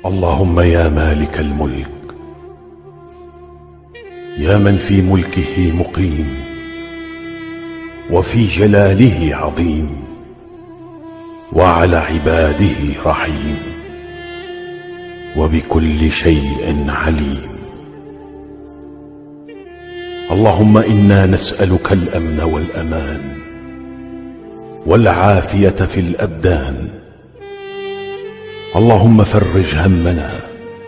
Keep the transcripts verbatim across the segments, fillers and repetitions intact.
اللهم يا مالك الملك، يا من في ملكه مقيم وفي جلاله عظيم وعلى عباده رحيم وبكل شيء عليم. اللهم إنا نسألك الأمن والأمان والعافية في الأبدان. اللهم فرج همنا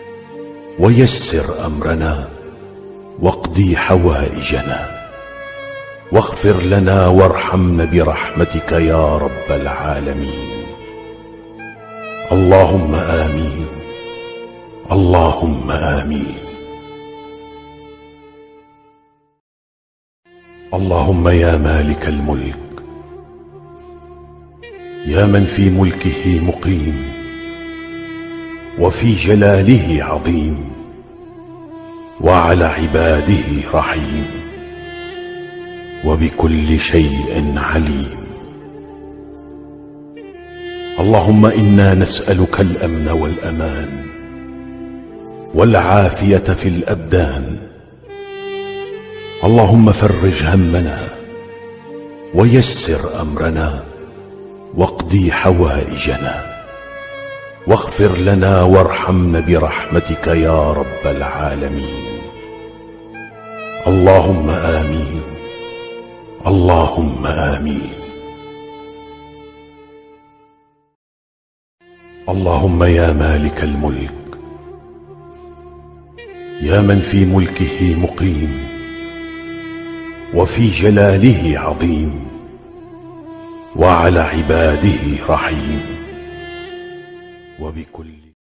ويسر أمرنا واقضي حوائجنا واغفر لنا وارحمنا برحمتك يا رب العالمين. اللهم آمين، اللهم آمين. اللهم يا مالك الملك، يا من في ملكه مقيم وفي جلاله عظيم وعلى عباده رحيم وبكل شيء عليم. اللهم إنا نسألك الأمن والأمان والعافية في الأبدان. اللهم فرج همنا ويسر أمرنا واقضي حوائجنا واغفر لنا وارحمنا برحمتك يا رب العالمين. اللهم آمين، اللهم آمين. اللهم يا مالك الملك، يا من في ملكه مقيم وفي جلاله عظيم وعلى عباده رحيم وبكل